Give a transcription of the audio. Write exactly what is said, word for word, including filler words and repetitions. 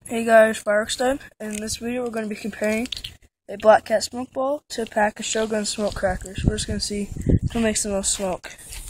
Hey guys, Fireworkstud. In this video we're going to be comparing a Black Cat smoke ball to a pack of Shogun smoke crackers. We're just going to see who makes the most smoke.